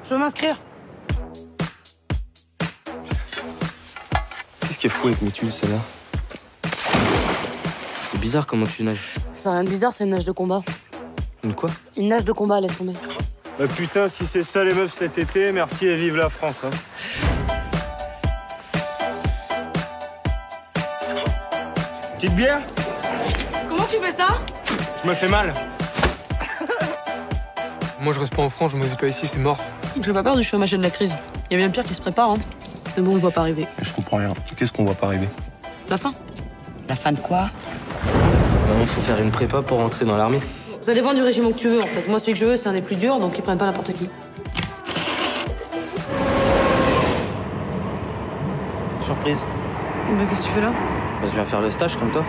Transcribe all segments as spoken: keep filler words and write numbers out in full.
Je veux m'inscrire. Qu'est-ce qui est fou avec mes tuiles, celle-là? C'est bizarre comment tu nages. C'est rien de bizarre, c'est une nage de combat. Une quoi? Une nage de combat, laisse tomber. Bah putain, si c'est ça les meufs cet été, merci et vive la France. Hein. Petite bière? Comment tu fais ça? Je me fais mal. Moi, je reste pas en France, je me dis pas ici, c'est mort. J'ai pas peur du chômage et de la crise. Il y a bien pire qui se prépare, hein. Mais bon, on le voit pas arriver. Je comprends rien. Qu'est-ce qu'on voit pas arriver? La fin. La fin de quoi? Maintenant, faut faire une prépa pour rentrer dans l'armée. Ça dépend du régiment que tu veux, en fait. Moi, celui que je veux, c'est un des plus durs, donc ils prennent pas n'importe qui. Surprise. Bah, qu'est-ce que tu fais là? Bah, je viens faire le stage comme toi.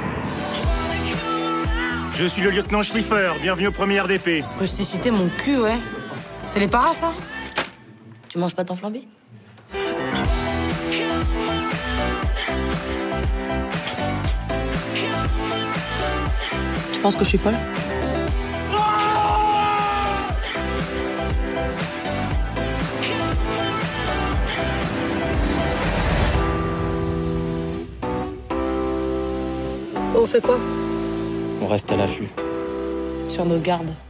Je suis le lieutenant Schliffer, bienvenue au premier R D P. Rusticité, mon cul, ouais. C'est les paras, ça? Tu manges pas ton flambé? Tu penses que je suis folle? On fait quoi? On reste à l'affût. Sur nos gardes.